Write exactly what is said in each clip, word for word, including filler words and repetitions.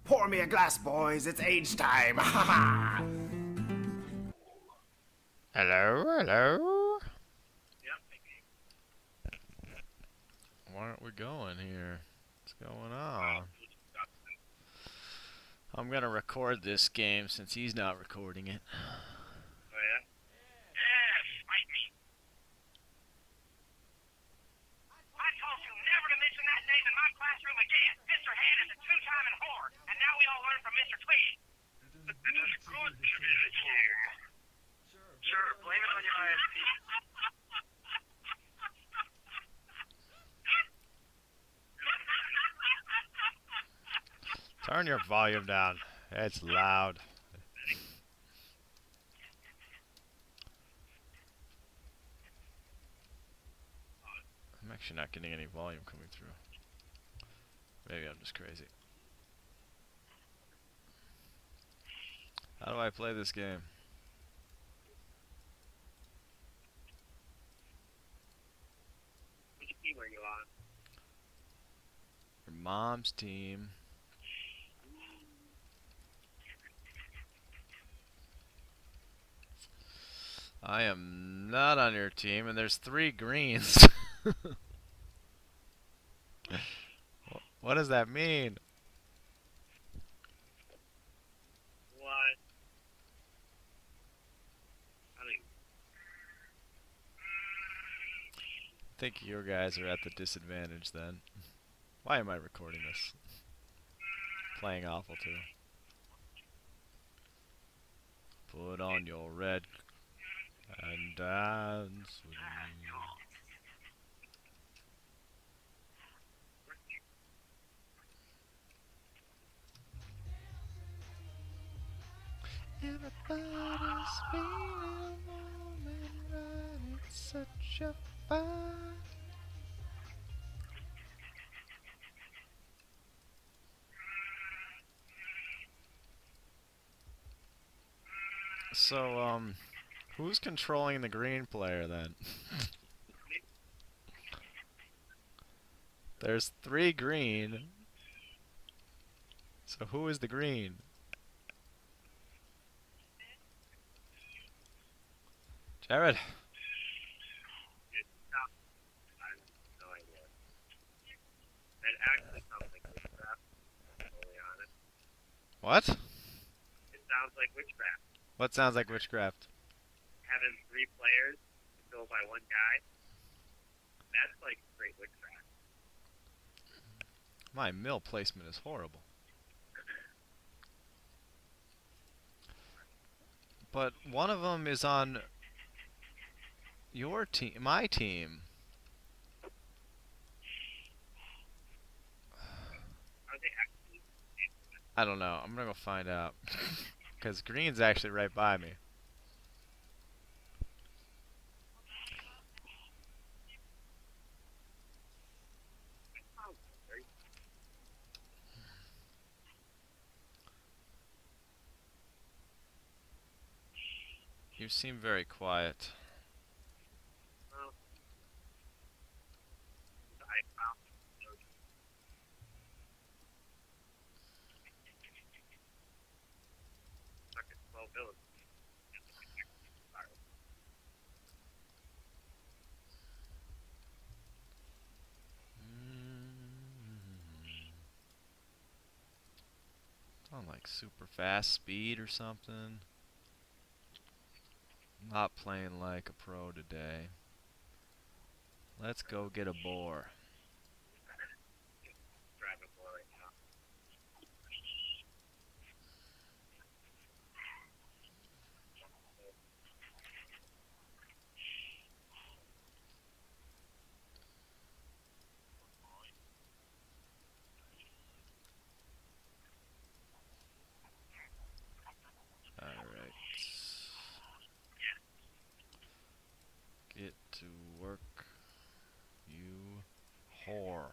Pour me a glass, boys. It's age time. Ha ha. Hello, hello. Yep. Why aren't we going here? What's going on? I'm gonna record this game since he's not recording it. Oh yeah? Yeah, fight me. I told you never to mention that name in my classroom again. Mister Hand is a two-timing whore, and now we all learn from Mister Tweed. It is good to be the king. Sure, blame it on your I S P. Turn your volume down. It's loud. I'm actually not getting any volume coming through. Maybe I'm just crazy. How do I play this game? Which team are you on? Your mom's team. I am not on your team, and there's three greens. What does that mean? What? I mean, I think your guys are at the disadvantage then. Why am I recording this? Playing awful too. Put on your red and dance with me. Everybody's feeling warm and right. It's such a fire. So, um, who's controlling the green player then? There's three green. So who is the green? Jared. it's not. I have no idea. It actually sounds like witchcraft, to be totally honest. What? It sounds like witchcraft. What sounds like witchcraft? Having three players to go by one guy, that's like straight witchcraft. My mill placement is horrible. But one of them is on your team, my team. Are they actually? I don't know. I'm gonna go find out. Because green's actually right by me. You seem very quiet. Well, I found stuck at twelve villages. On like super fast speed or something. Not playing like a pro today. Let's go get a boar. Driving more right now. Alright. Get to work, you whore.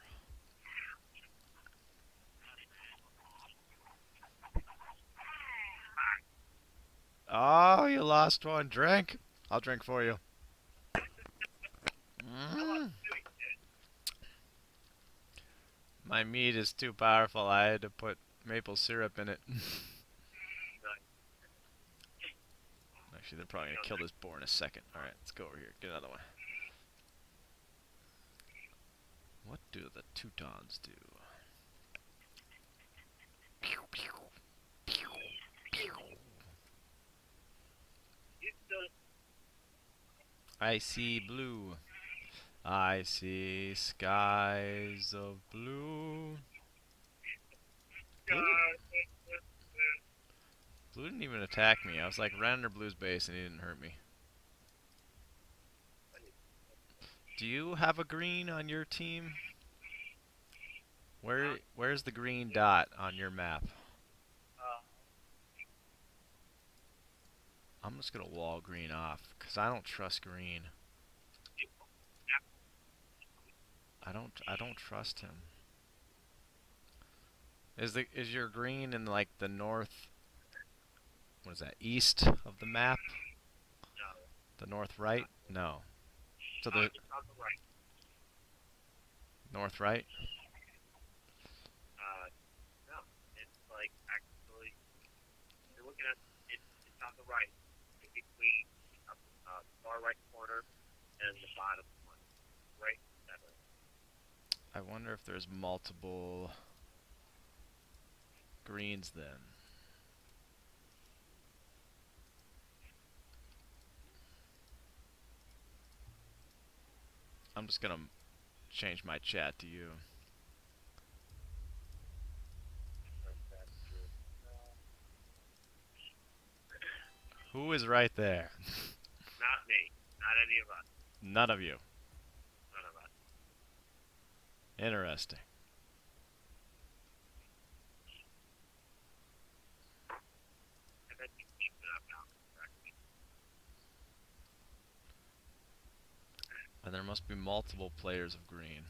Oh, you lost one. Drink. I'll drink for you. Mm. My meat is too powerful. I had to put maple syrup in it. Nice. Actually, they're probably gonna kill this boar in a second. All right, let's go over here. Get another one. What do the Teutons do? Pew, pew, pew, pew. You still I see blue. I see skies of blue. Blue, blue didn't even attack me. I was like right under Blue's base and he didn't hurt me. Do you have a green on your team? Where where's the green dot on your map? uh, I'm just gonna wall green off because I don't trust green. I don't I don't trust him. Is the is your green in like the north? What is that? East of the map? no. The north right? No. So Uh, the it's on the right. north right? Uh, no. It's like actually, you're looking at it. It's on the right, in between uh, uh, the far right corner and the bottom one, right center. I wonder if there's multiple greens then. I'm just gonna change my chat to you. Like that, too. Uh, Who is right there? not me. Not any of us. None of you. None of us. Interesting. And then you keep it up now. Correctly. And there must be multiple players of green.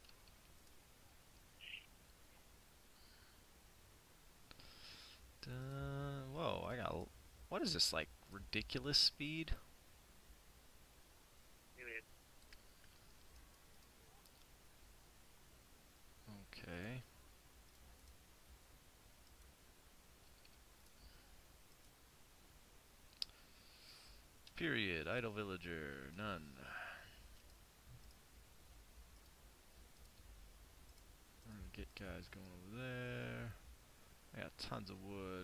Duh, whoa, I got... l- What is this, like, ridiculous speed? Maybe it's Okay. Period. Idle villager. None. I'm gonna get guys going over there. I got tons of wood.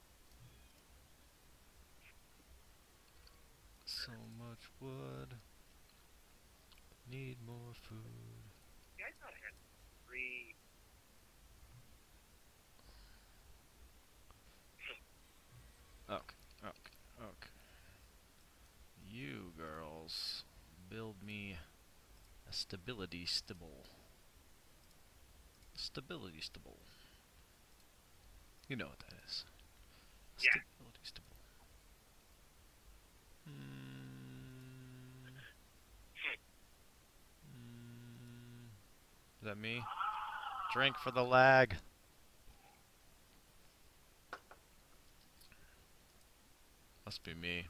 So much wood. Need more food. yeah, I thought I had three. Okay, okay, okay. You girls build me a stability stibble. Stability stibble. You know what that is. Yeah. Stability stibble. Mm. Mm. Is that me? Drink for the lag. Must be me.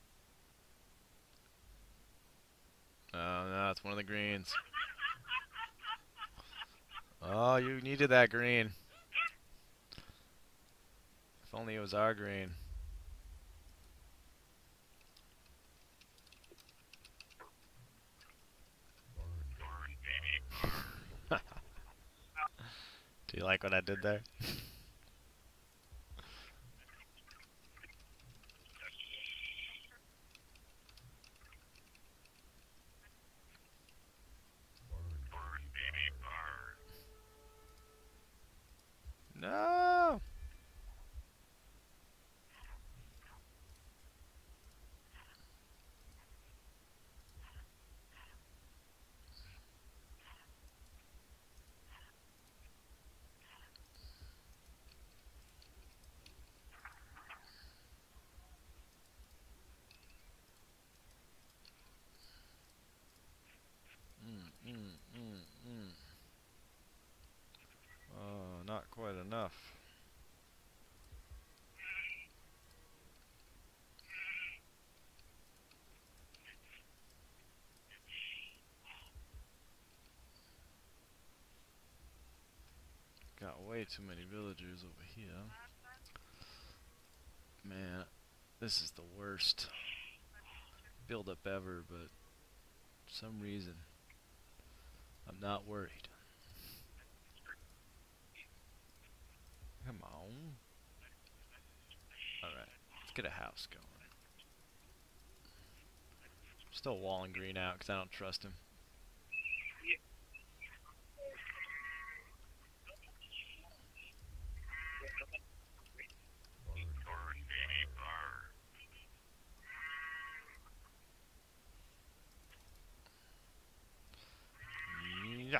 Oh no, it's one of the greens. Oh, you needed that green. If only it was our green. Do you like what I did there? No. Mm, mm, mm, mm. Oh, not quite enough. Got way way too many villagers over here. Man, this is the worst build-up ever, but for some reason, I'm not worried. Come on. Alright, let's get a house going. Still walling Green out because I don't trust him. Yeah.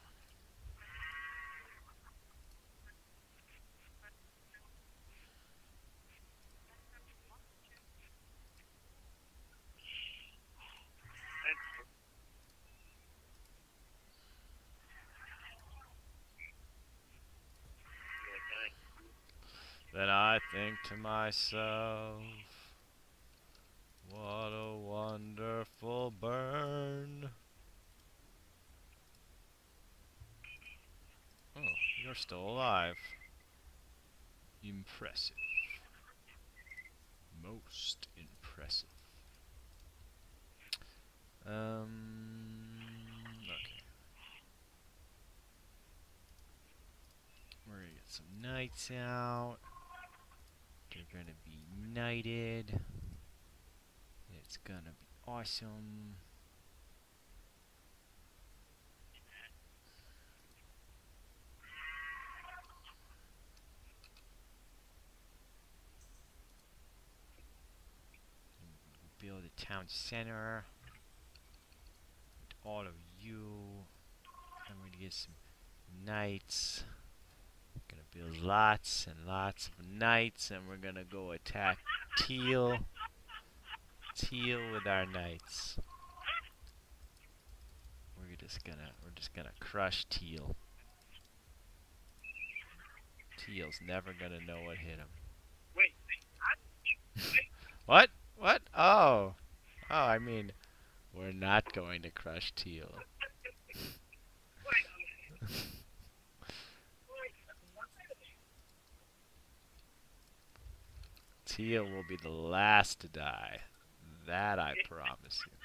Then I think to myself, what a wonderful burn. Oh, you're still alive. Impressive. Most impressive. Um, okay. We're gonna get some knights out. They're gonna be knighted. It's gonna be awesome. Build a town center with all of you. I'm gonna get some knights. Gonna build lots and lots of knights, and we're gonna go attack Teal. Teal with our knights. We're just gonna we're just gonna crush Teal. Teal's never gonna know what hit him. Wait, What? What? Oh. Oh, I mean, we're not going to crush Teal. Teal will be the last to die. That I promise you.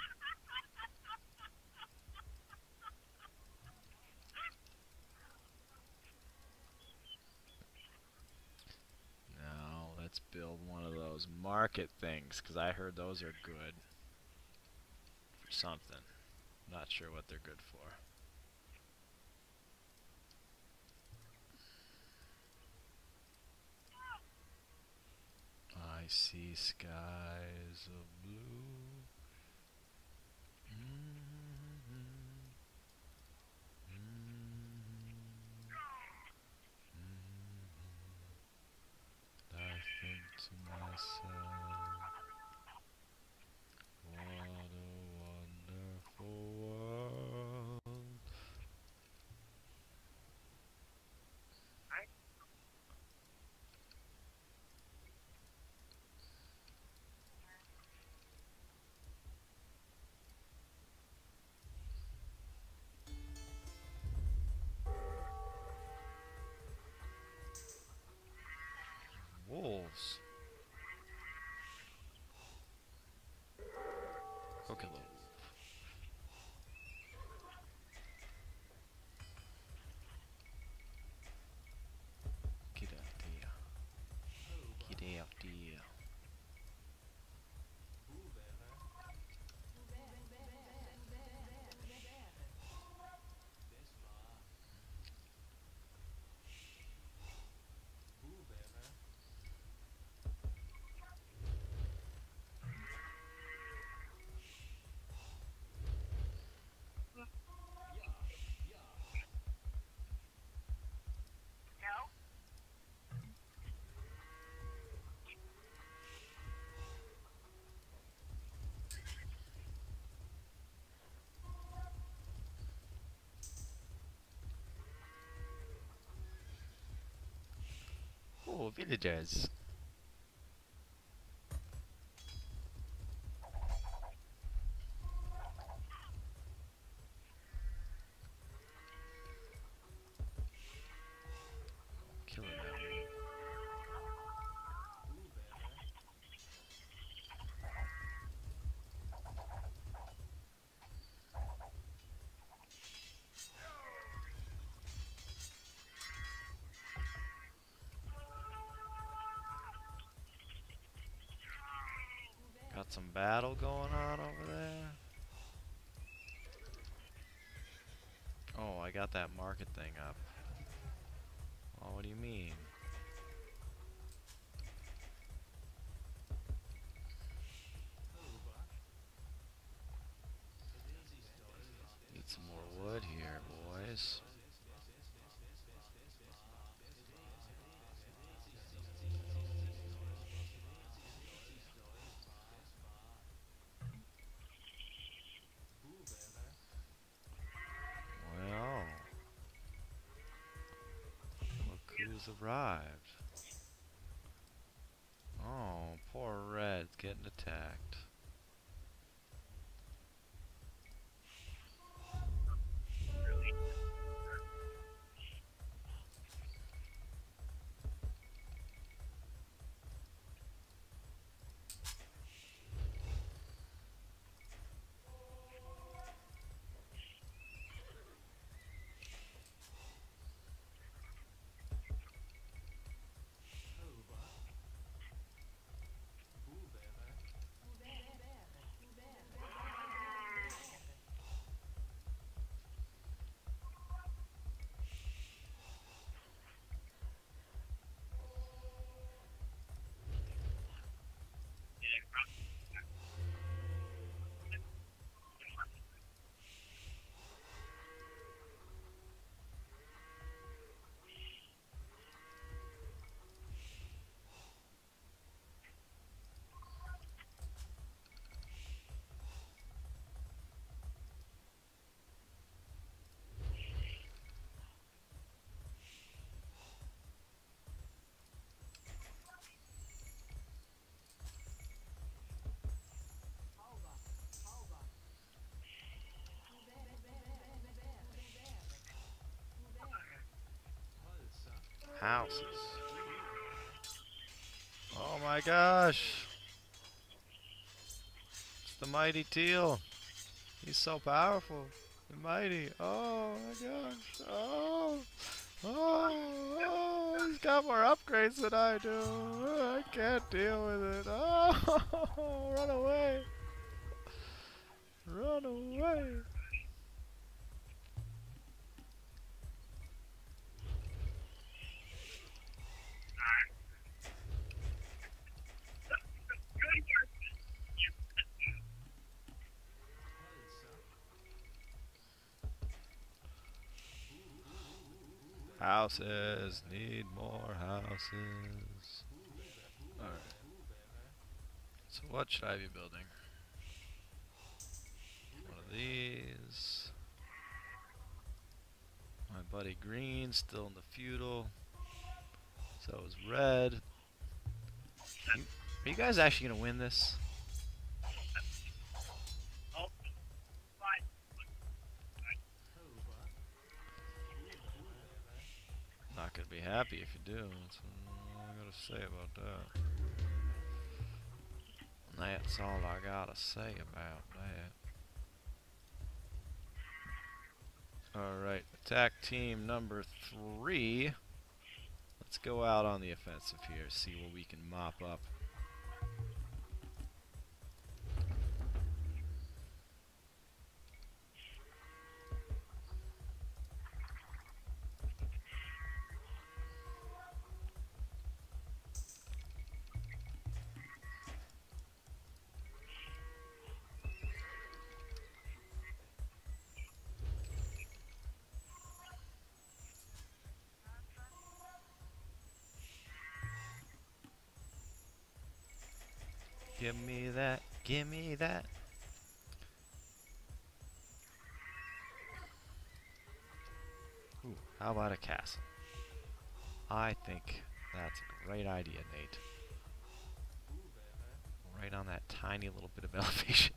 Now, let's build one of those market things, because I heard those are good for something. Not sure what they're good for. I see skies of blue. Mm-hmm. Mm-hmm. Mm-hmm. I think to myself, what a wonderful world. Wolves. Go kill a wolf. Get out there. Get out there. Oh, villagers. got some battle going on over there. Oh, I got that market thing up. Oh, what do you mean? Need some more wood here, boys. Well, look who's arrived. Oh, poor Red's getting attacked. Houses. Oh my gosh! It's the mighty Teal. He's so powerful and mighty. Oh my gosh! Oh, oh, oh! He's got more upgrades than I do. I can't deal with it. Oh, run away! Run away! Houses, need more houses. Alright. So what should I be building? One of these. My buddy Green still in the feudal. So is Red. You, are you guys actually gonna win this? Not gonna be happy if you do. That's all I gotta say about that. That's all I gotta say about that. Alright, attack team number three. Let's go out on the offensive here, see what we can mop up. Give me that, give me that. Ooh, how about a castle? I think that's a great idea, Nate. Right on that tiny little bit of elevation.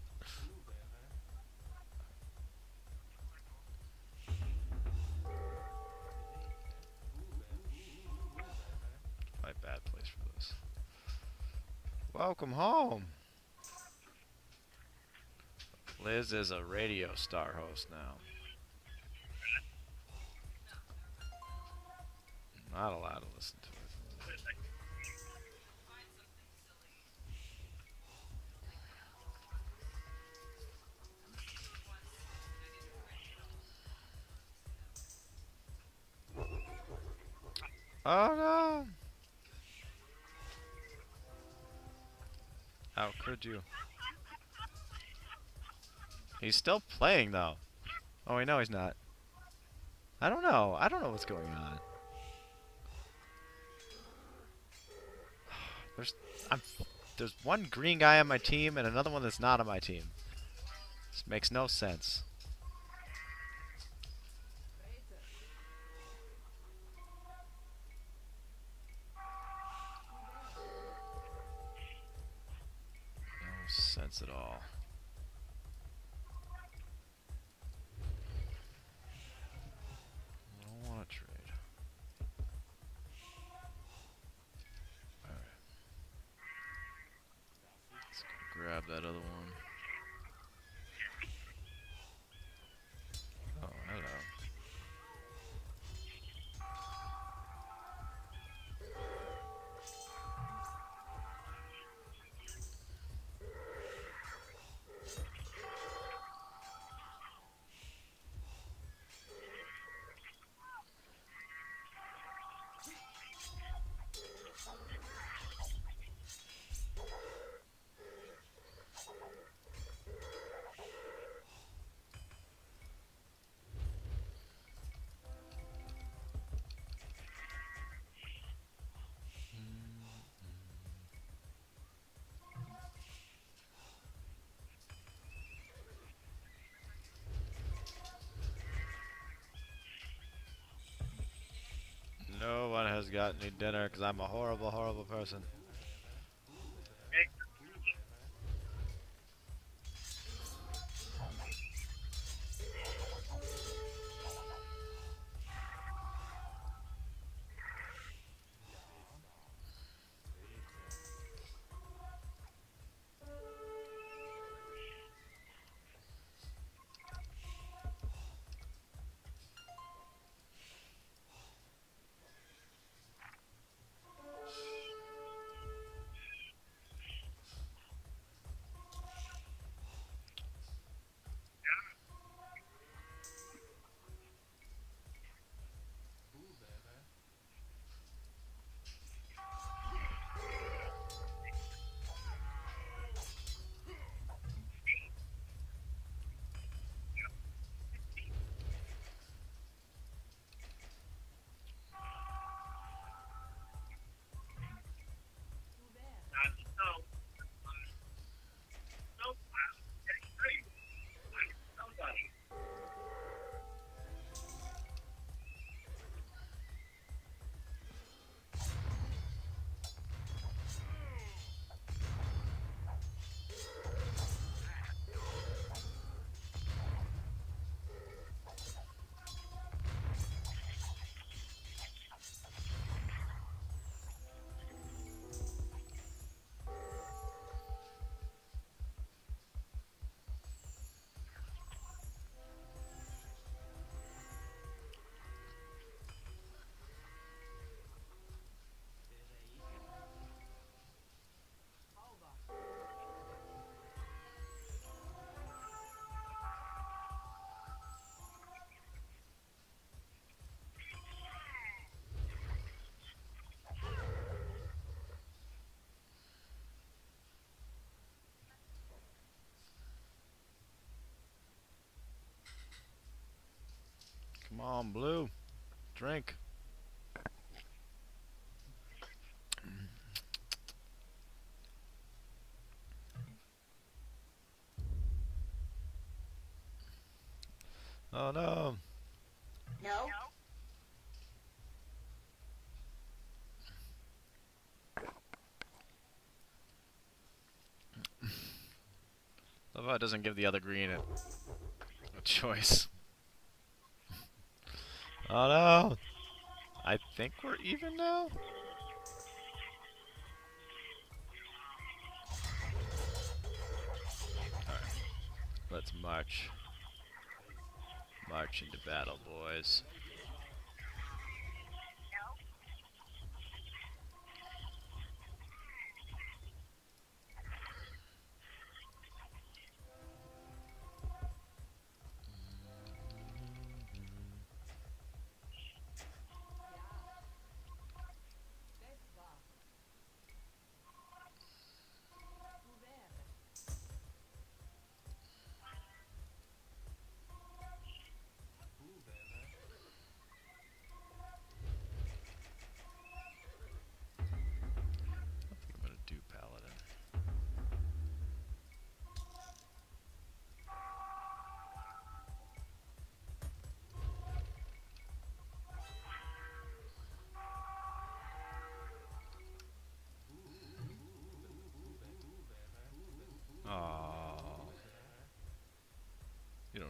My bad place for this. Welcome home. Liz is a radio star host now. Not allowed to listen to it. Oh no! How could you? He's still playing though. Oh wait, no, he's not. I don't know. I don't know what's going on. There's, I'm, there's one green guy on my team and another one that's not on my team. This makes no sense. No sense at all. I don't want to trade. Alright. Let's go grab that other one. Oh, hello. No one has got any dinner because I'm a horrible, horrible person. Come on, Blue. Drink. Oh no. No. Love how it doesn't give the other green a, a choice. Oh no. I think we're even now. Alright. Let's march. March into battle, boys.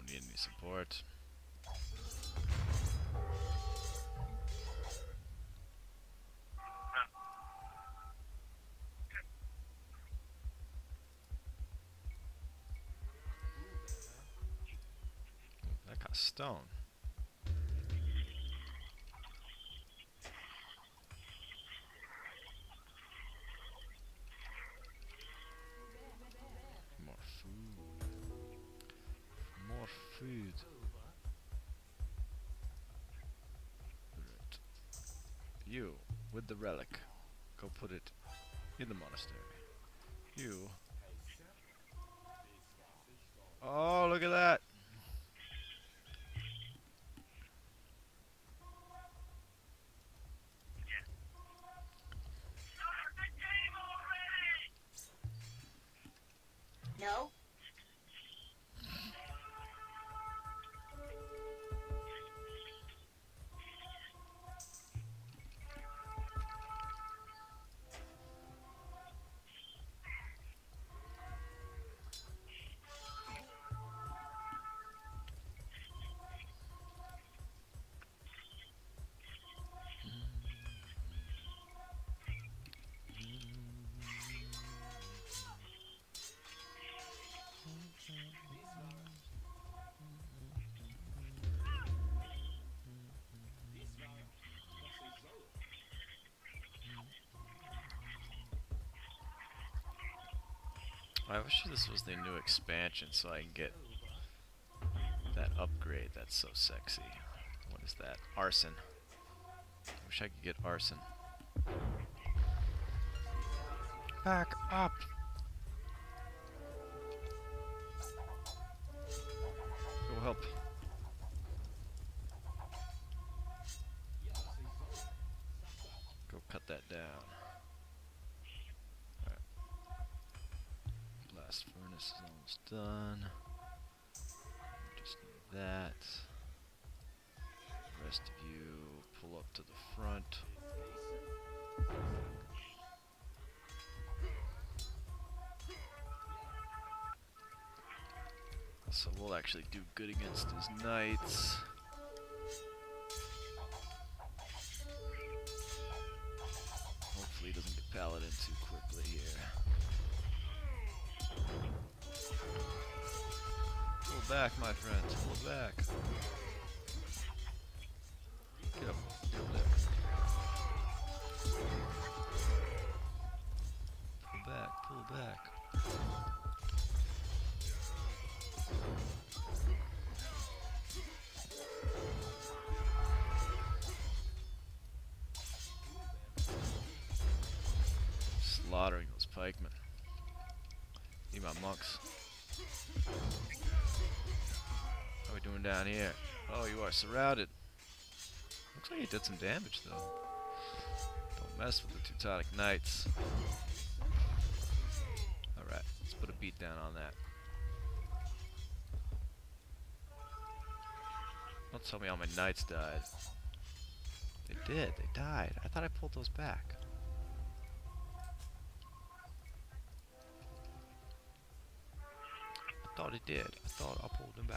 don't need any support. That got stone. More food. More food. Right. You, with the relic, go put it in the monastery. You. Oh, look at that! No. I wish this was the new expansion so I can get that upgrade that's so sexy. What is that? Arson. I wish I could get arson. Back up! Go help. Go cut that down. Blast furnace is almost done. Just need that. The rest of you pull up to the front. So we'll actually do good against his knights. Hopefully he doesn't get paladin too quickly here. Pull back, my friends. Pull back. Get up. Get up there. Pull back. Pull back. Slaughtering those pikemen. Need my monks. How are we doing down here? Oh, you are surrounded. Looks like he did some damage though. Don't mess with the Teutonic Knights. Alright, let's put a beat down on that. Don't tell me all my knights died. They did, they died. I thought I pulled those back. I thought it did. I thought I pulled them back.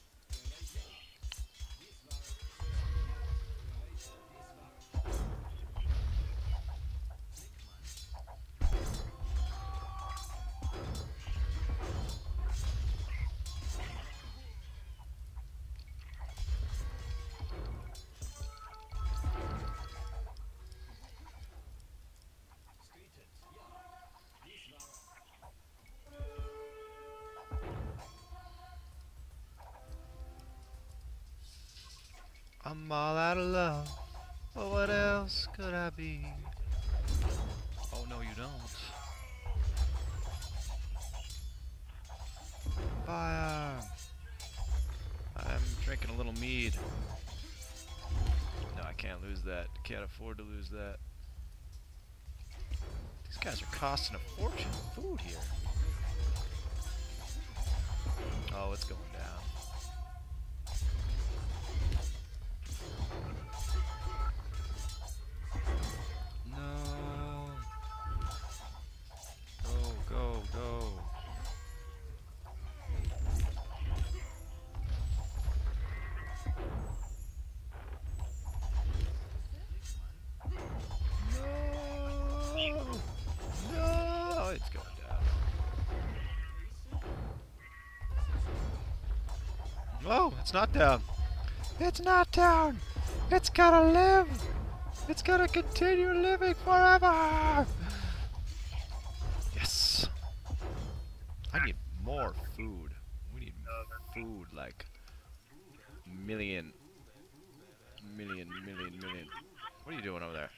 I'm all out of love, but what else could I be? Oh no, you don't. Fire! I'm drinking a little mead. No, I can't lose that. Can't afford to lose that. These guys are costing a fortune of food here. Oh, it's going down. Oh, it's not down. It's not down. It's gonna live. It's gonna continue living forever. Yes. I need more food. We need food like million, million, million, million. What are you doing over there?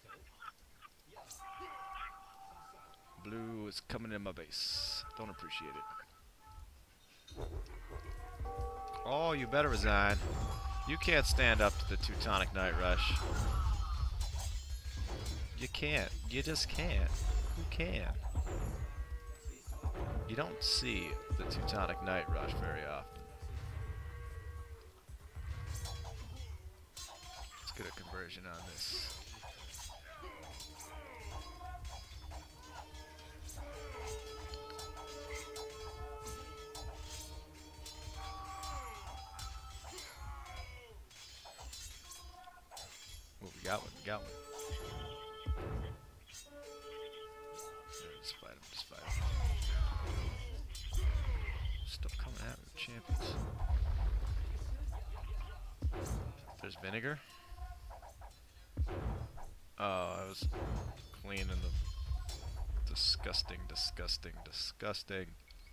Blue is coming in my base. Don't appreciate it. Oh, you better resign. You can't stand up to the Teutonic Night Rush. You can't. You just can't. Who can? You don't see the Teutonic Night Rush very often. Let's get a conversion on this. Oh, we got one, we got one. Yeah, just fight him, just fight him. Still coming at me, champions. There's vinegar. Oh, I was cleaning the disgusting, disgusting, disgusting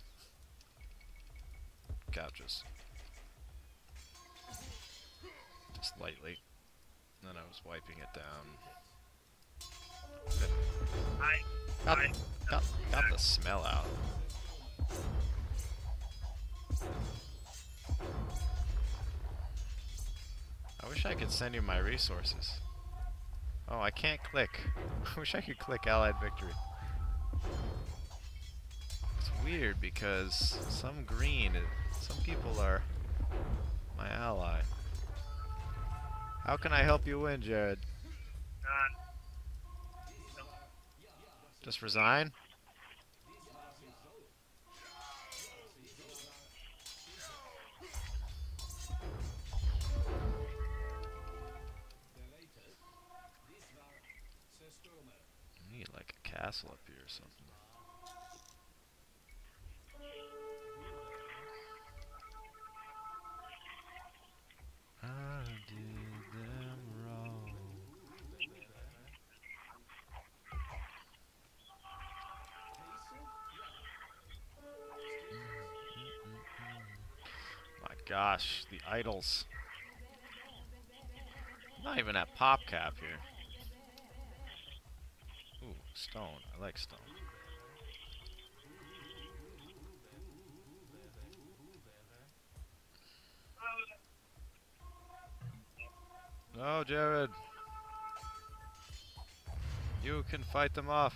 couches. Just lightly. Then I was wiping it down. I, Got, I, got, got the smell out. I wish I could send you my resources. Oh, I can't click. I wish I could click Allied Victory. It's weird because some green, some people are my ally. How can I help you win, Jared? uh, Just resign? I need like a castle up here or something. I did them wrong. My gosh, the idols. I'm not even at pop cap here. Ooh, stone. I like stone. No, Jared. You can fight them off.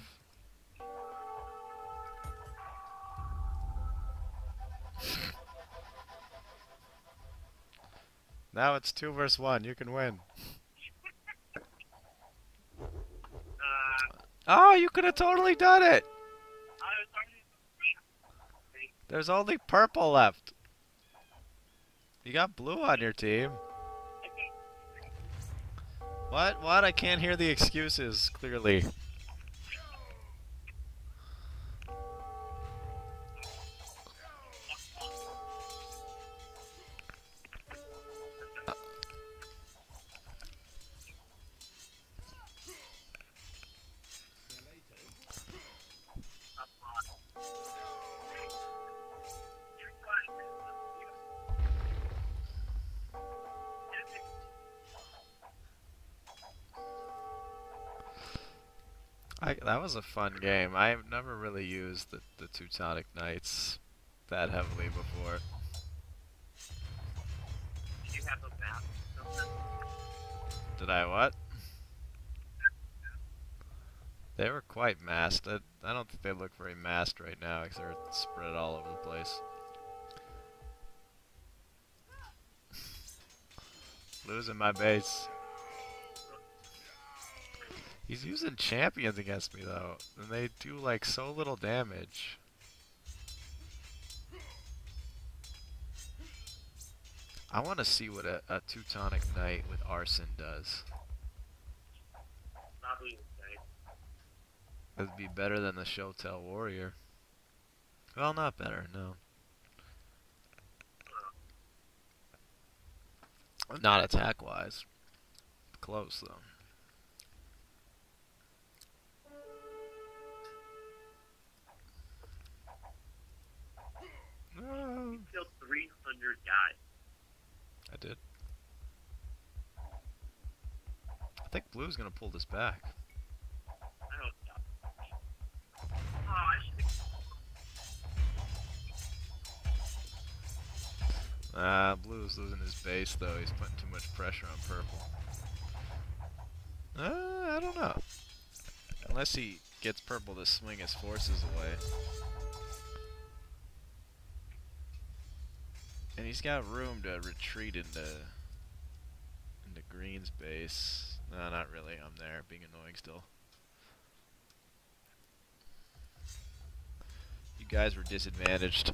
Now it's two versus one. You can win. uh, Oh, you could have totally done it. I was already, There's only purple left. You got blue on your team. What? What? I can't hear the excuses clearly. I, that was a fun game. I've never really used the, the Teutonic Knights that heavily before. did you have those maps? Did I what? They were quite masked. I, I don't think they look very masked right now because they're spread all over the place. Losing my base. He's using champions against me though, and they do like so little damage. I want to see what a, a Teutonic Knight with arson does. Probably insane. It'd be better than the Shotel Warrior. Well, not better, no. Not attack-wise. Close, though. No. You killed three hundred guys. I did. I think Blue's gonna pull this back. I hope so. Oh, I should Ah, Blue's losing his base, though. He's putting too much pressure on Purple. Uh, I don't know. Unless he gets Purple to swing his forces away. And he's got room to retreat into into Green's base. No, not really. I'm there, being annoying still. You guys were disadvantaged.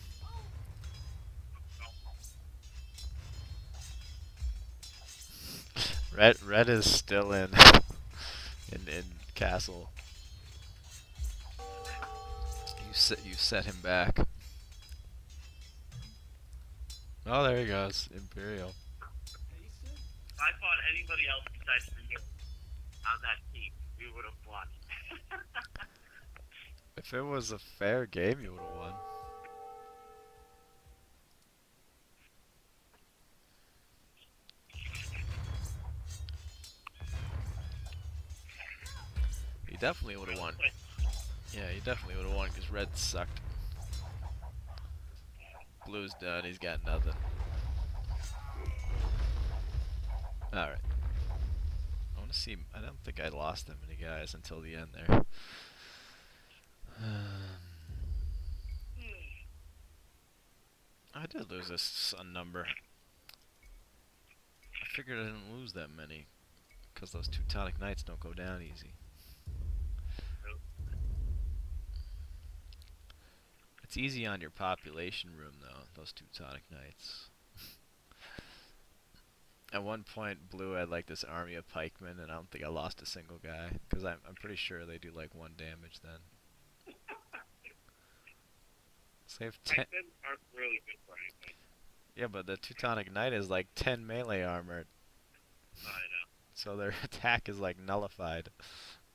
Red Red is still in in in castle. You set you set him back. Oh, there he goes, Imperial. If I fought anybody else besides you on that team, we would have won. If it was a fair game, you would have won. You definitely would have won. Yeah, you definitely would have won because Red sucked. Blue's done, he's got nothing. Alright. I want to see, I don't think I lost that many guys until the end there. Um, I did lose a sun number. I figured I didn't lose that many because those Teutonic Knights don't go down easy. It's easy on your population room, though, those Teutonic Knights. At one point, Blue had like this army of pikemen, and I don't think I lost a single guy, because I'm, I'm pretty sure they do like one damage then. So they have ten. Pikemen aren't really good for anything. Yeah, but the Teutonic Knight is like ten melee armor, I know. so their attack is like nullified.